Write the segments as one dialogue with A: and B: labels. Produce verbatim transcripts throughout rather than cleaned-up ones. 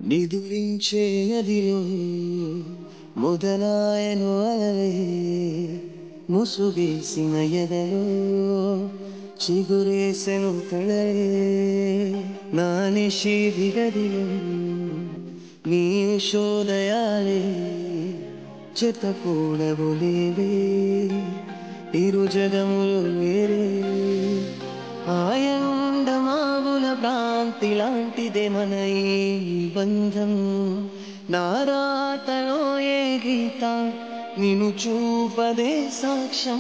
A: నిదురించే నదిలో మొదలాయను అలలే ముసుగేసిన ఎదలో చిగురేసెను కళలే నా నిషేధి గదిలో నీ శోదయాలే చెత్తకూడవు లేవే ఇరు జగములు వేరే ఆయండమావుల భ్రాంతి లాంటిదే మన ఈ బంధం నారాతలో ఏ గీత నిన్ను చూపదే సాక్ష్యం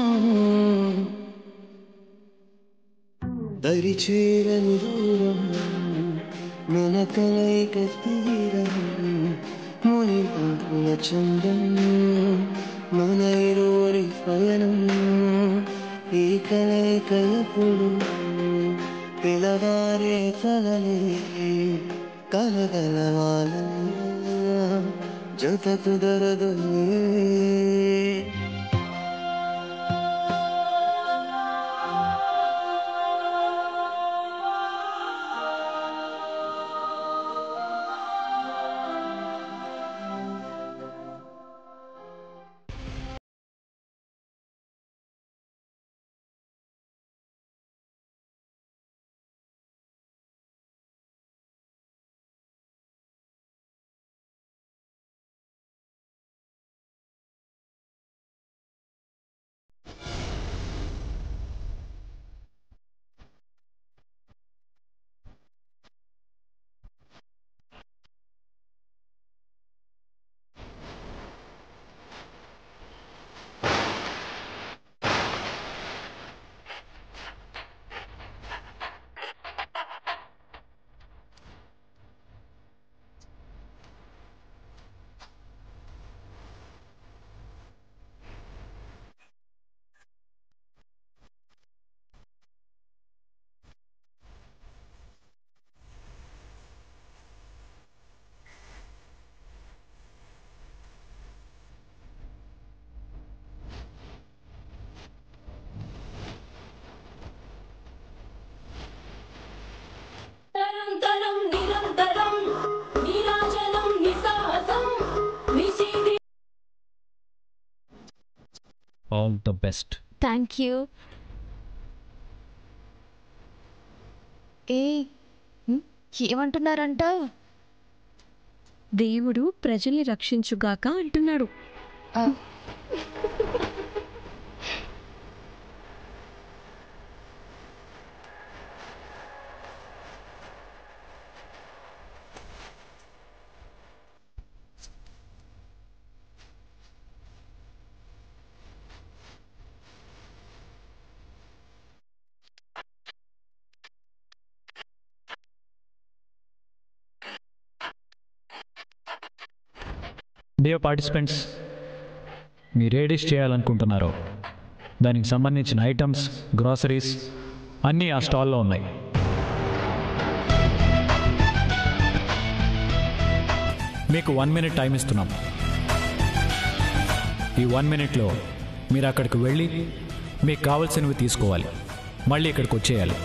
A: దరిచేరని దూరం మన కలయిక తీరం ముని పంపుల చందం మన ఇరువురి పయనం ఈ కలయిక ఎప్పుడు పిలవారే కలలే కలగలవాల జత కుదరదు
B: All the best.
C: Thank you. ఏ ఏమంటున్నారంట?
D: దేవుడు ప్రజల్ని రక్షించుగాక అంటున్నాడు.
B: డియర్ పార్టిసిపెంట్స్, మీరు ఏ డిష్ చేయాలనుకుంటున్నారో దానికి సంబంధించిన ఐటమ్స్, గ్రాసరీస్ అన్నీ ఆ స్టాల్లో ఉన్నాయి. మీకు వన్ మినిట్ టైం ఇస్తున్నాం. ఈ వన్ మినిట్లో మీరు అక్కడికి వెళ్ళి మీకు కావాల్సినవి తీసుకోవాలి, మళ్ళీ ఇక్కడికి వచ్చేయాలి.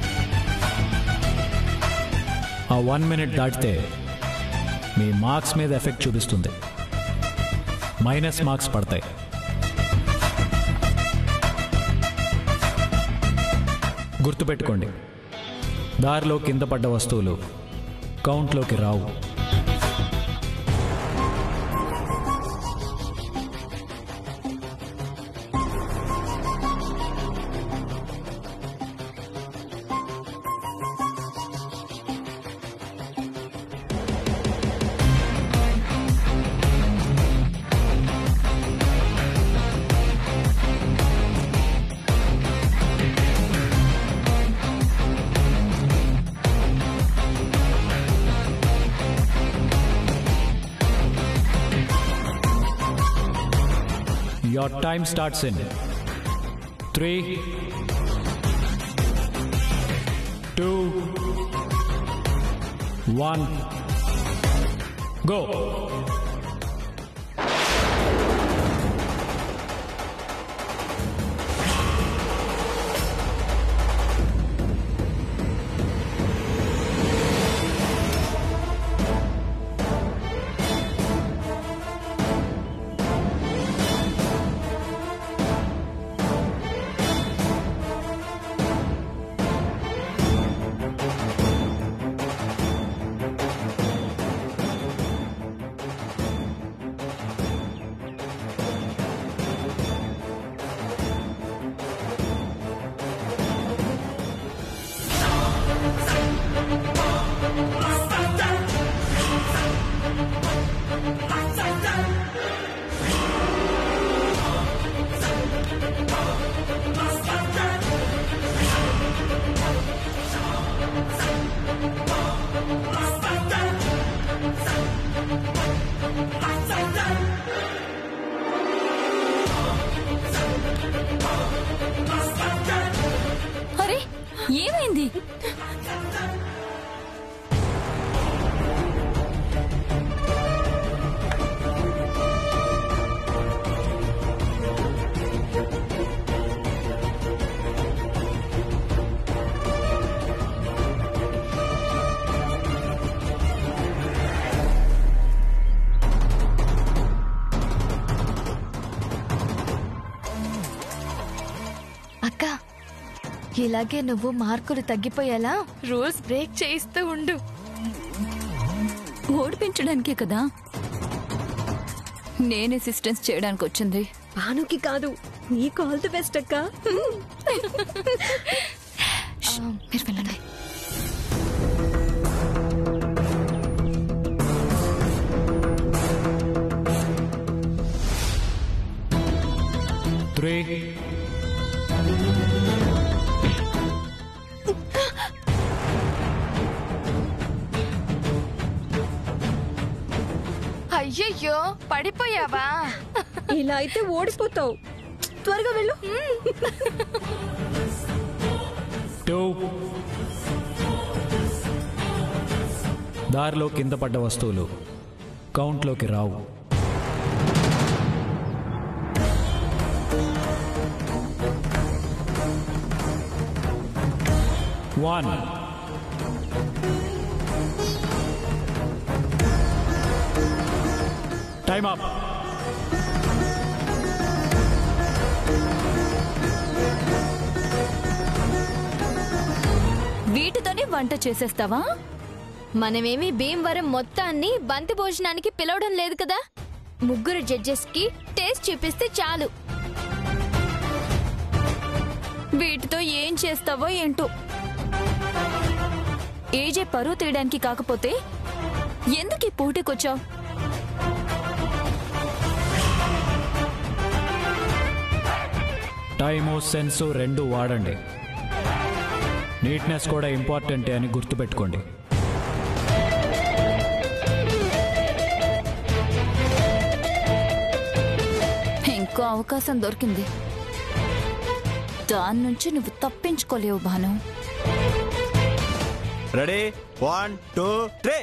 B: ఆ వన్ మినిట్ దాటితే మీ మార్క్స్ మీద ఎఫెక్ట్ చూపిస్తుంది, మైనస్ మార్క్స్ పడతాయి. గుర్తుపెట్టుకోండి, దారిలో కింద పడ్డ వస్తువులు కౌంట్లోకి రావు. Your time starts in three, two, one, go.
E: ఏమైంది?
C: అక్క, ఇలాగే నువ్వు మార్కులు తగ్గిపోయేలా రూల్స్ బ్రేక్ చేయిస్తూ ఉండు.
E: ఓడిపించడానికే కదా నేను అసిస్టెన్స్ చేయడానికి వచ్చింది.
D: భానుకి కాదు, నీకు ఆల్ ది బెస్ట్ అక్క.
E: మీరు వెళ్ళండి.
B: త్రీ
C: అయ్యయ్యో, పడిపోయావా?
D: ఇలా అయితే ఓడిపోతావు. త్వరగా వెళ్ళు.
B: టూ దారిలో కింద పడ్డ వస్తువులు కౌంట్లోకి రావు. One time up.
E: వీటితోనే వంట చేసేస్తావా?
C: మనమేమి భీమవరం మొత్తాన్ని బంతి భోజనానికి పిలవడం లేదు కదా. ముగ్గురు జడ్జెస్ కి టేస్ట్ చూపిస్తే చాలు.
E: వీటితో ఏం చేస్తావో ఏంటో. ఏజే పరువు తీయడానికి కాకపోతే ఎందుకు ఈ పోటీకొచ్చావు?
B: టైము సెన్సు రెండు వాడండి. నీట్నెస్ కూడా ఇంపార్టెంటే అని గుర్తుపెట్టుకోండి.
E: ఇంకో అవకాశం దొరికింది. దాని నుంచి నువ్వు తప్పించుకోలేవు Bhanu.
F: Ready, one two three.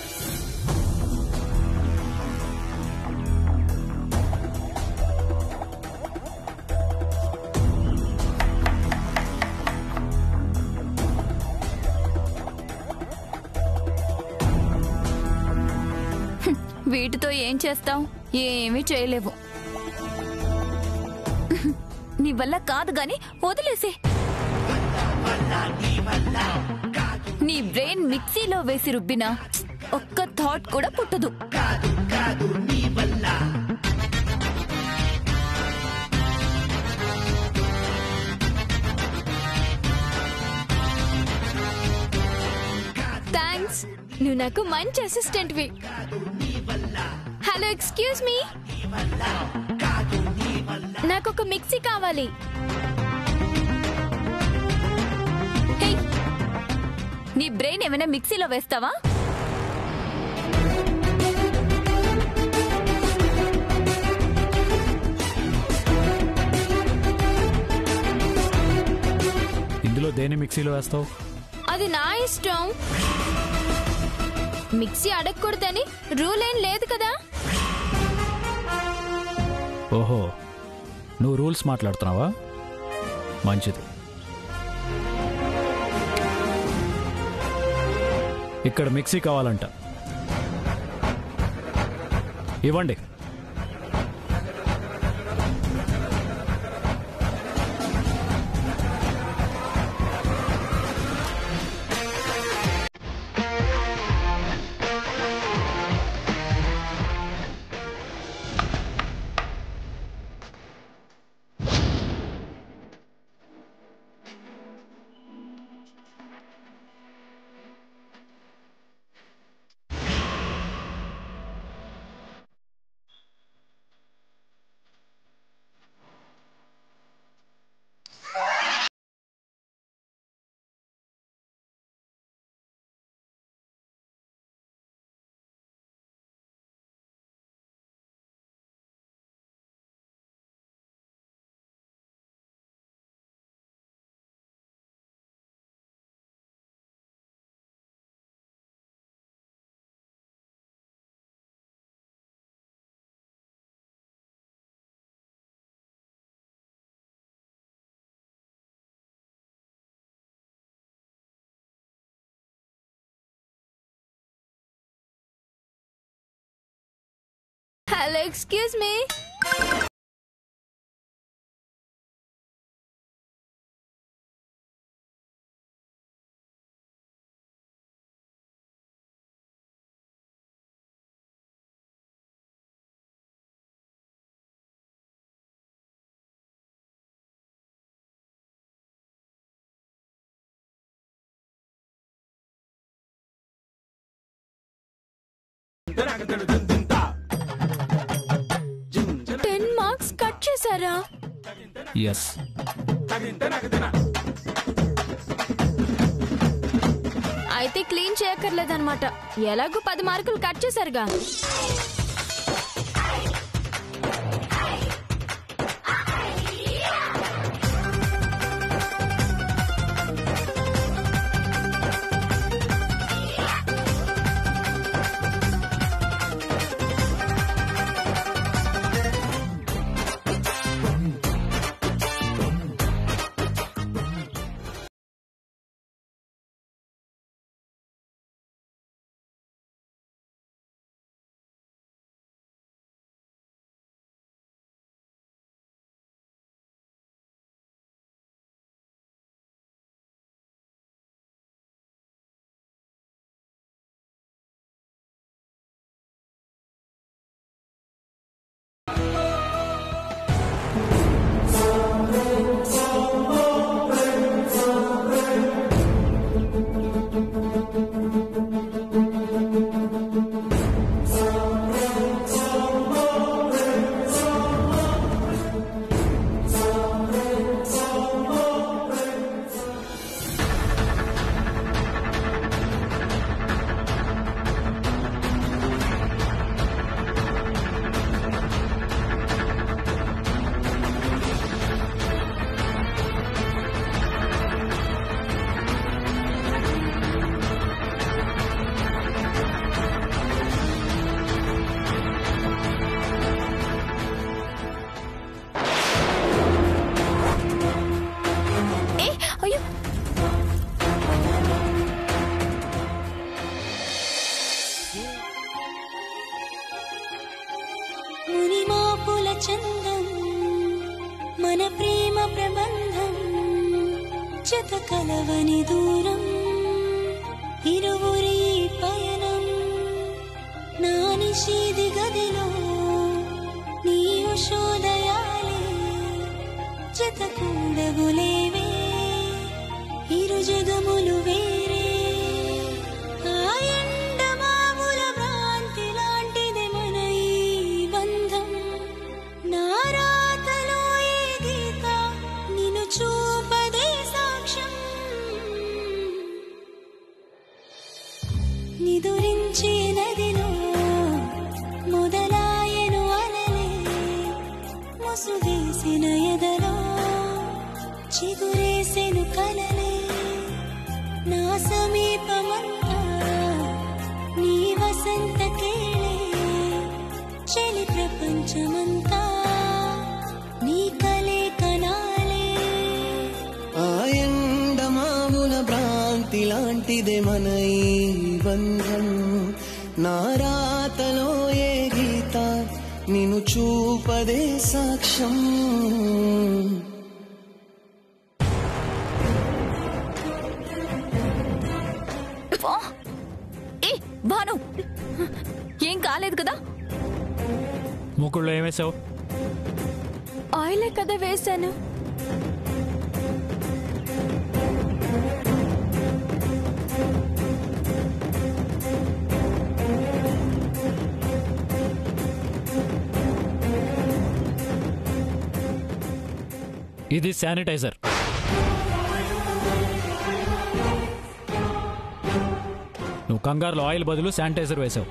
E: వీటితో ఏం చేస్తావు? ఏమీ చేయలేవు. నీ వల్ల కాదు గాని వదిలేసే. నీ బ్రెయిన్ మిక్సీలో వేసి రుబ్బినా ఒక్క థాట్ కూడా పుట్టదు.
C: థ్యాంక్స్, నువ్వు నాకు మంచి అసిస్టెంట్వి. హలో, ఎక్స్క్యూజ్ మీ, నాకు ఒక మిక్సీ కావాలి.
E: హే, నీ బ్రెయిన్ ఏమైనా మిక్సీలో వేస్తావా?
B: ఇందులో దేని మిక్సీలో వేస్తావు?
C: అది నా ఇష్టం. మిక్సీ అడగకూడదని రూల్ ఏం లేదు కదా.
B: ఓహో, నువ్వు రూల్స్ మాట్లాడుతున్నావా? మంచిది. ఇక్కడ మిక్సీ కావాలంట. ఇవ్వండి.
C: Hello excuse me. Ten marks cut చేశారా?
B: ఎస్.
C: అయితే క్లీన్ చేయక్కర్లేదన్నమాట. ఎలాగో పది మార్కులు కట్ చేశారుగా.
G: చందం మన ప్రేమ ప్రబంధం జత కలవని దూరం ఇరువురి పయనం నా నిషేధి గదిలో నీ ఉషోదయాలే జత కూడగులేవే ఇరు జగములు వేరే నిదురించే నదిలో మొదలాయను అలలే ముసుగేసిన ఎదలో చిగురేసెను కలలే నా సమీపమంతా నీ వసంత కేళే చలి ప్రపంచమంతా నీ కలే కనాలే
A: ఆ ఎండమావుల భ్రాంతి లాంటిదే మన ఈ బంధం నా రాతలో ఏ గీత నిన్ను చూపదే సాక్ష్యం
E: ఏ భాను ఏం కాలేదు కదా
B: ముక్కుల్లో ఏం వేసావు
C: ఆయిలే కదా వేశాను
B: ఇది శానిటైజర్ నువ్వు కంగారులో ఆయిల్ బదులు శానిటైజర్ వేసావు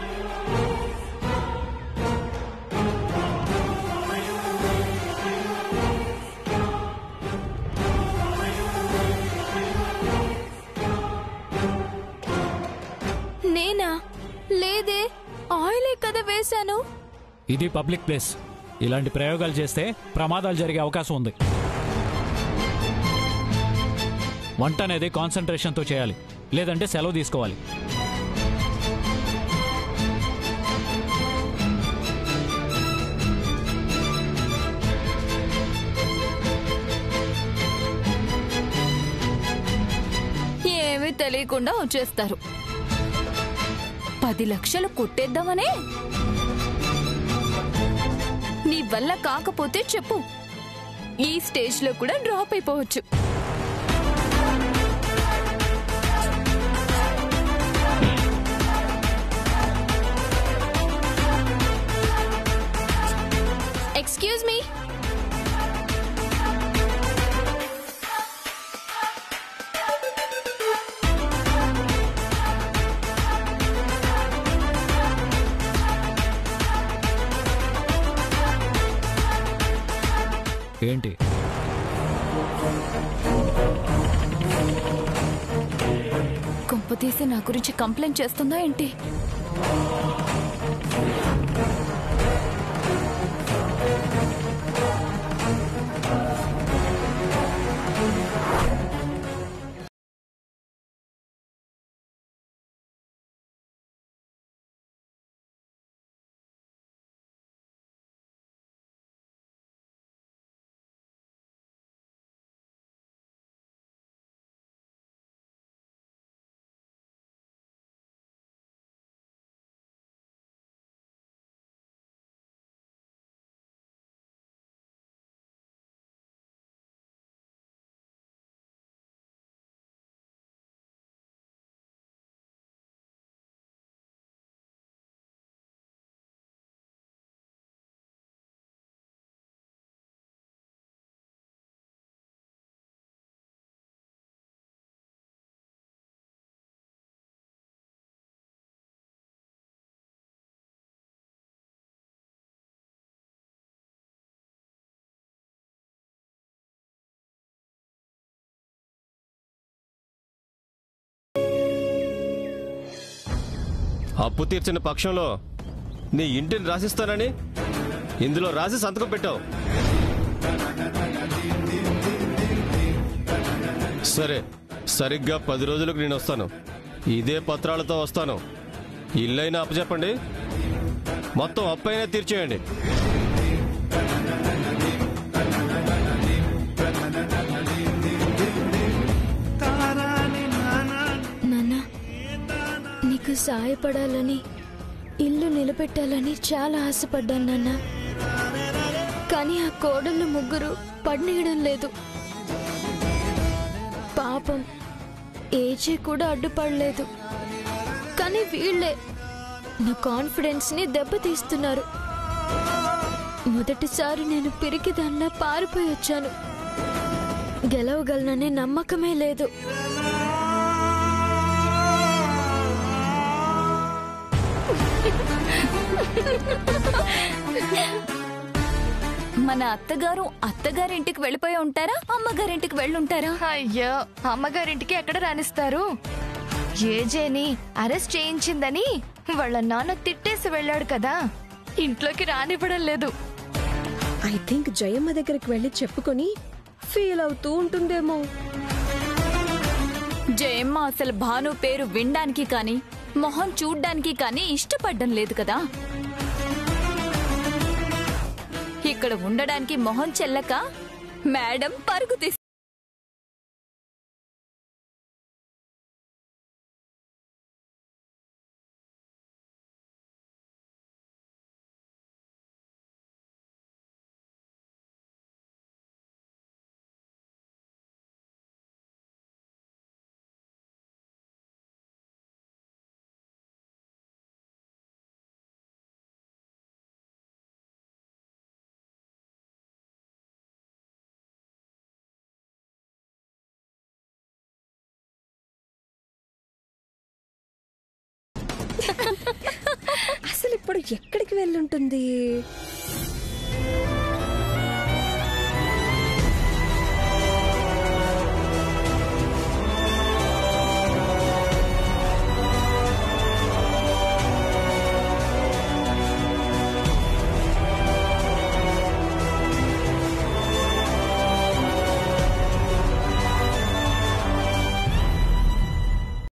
C: నేనా లేదే ఆయిలే కదా వేశాను
B: ఇది పబ్లిక్ ప్లేస్ ఇలాంటి ప్రయోగాలు చేస్తే ప్రమాదాలు జరిగే అవకాశం ఉంది వంట అనేది కాన్సంట్రేషన్తో చేయాలి లేదంటే సెలవు తీసుకోవాలి
E: తెలియకుండా వచ్చేస్తారు. పది లక్షలు కొట్టేద్దామనే. నీ వల్ల కాకపోతే చెప్పు, ఈ స్టేజ్ లో కూడా డ్రాప్ అయిపోవచ్చు.
C: Excuse me.
B: ఏంటి?
E: కొంపతీసి నా గురించి కంప్లైంట్ చేస్తుందా ఏంటి?
H: అప్పు తీర్చిన పక్షంలో నీ ఇంటిని రాసిస్తానని ఇందులో రాసి సంతకం పెట్టావు. సరే, సరిగ్గా పది రోజులకు నేను వస్తాను. ఇదే పత్రాలతో వస్తాను. ఇల్లైనా అప్పచెప్పండి, మొత్తం అప్పైనా తీర్చేయండి.
C: నీకు సాయపడాలని, ఇల్లు నిలబెట్టాలని చాలా ఆశపడ్డాను నాన్న. కానీ ఆ కోడళ్ళు ముగ్గురు పడనీయడం లేదు. పాపం ఏజే కూడా అడ్డుపడలేదు. కానీ వీళ్లే నా కాన్ఫిడెన్స్ ని దెబ్బతీస్తున్నారు. మొదటిసారి నేను పిరికిదాన్లా పారిపోయి వచ్చాను. గెలవగలననే నమ్మకమే లేదు.
E: మన అత్తగారు అత్తగారింటికి వెళ్ళిపోయి ఉంటారా, అమ్మగారింటికి వెళ్ళుంటారా?
I: అయ్యో, అమ్మగారింటికి ఎక్కడ రానిస్తారు? ఏజేని అరెస్ట్ చేయించిందని వాళ్ళ నాన్న తిట్టేసి వెళ్ళాడు కదా, ఇంట్లోకి రానివ్వడం లేదు.
D: ఐ థింక్ జయమ్మ దగ్గరికి వెళ్ళి చెప్పుకొని ఫీల్ అవుతూ ఉంటుందేమో.
E: జయమ్మ అసలు భాను పేరు వినడానికి కానీ మొహం చూడ్డానికి కానీ ఇష్టపడ్డం లేదు కదా. ఇక్కడ ఉండడానికి మొహం చెల్లక మేడం పరుగు తీసి
D: అసలు ఇప్పుడు ఎక్కడికి వెళ్ళుంటుంది?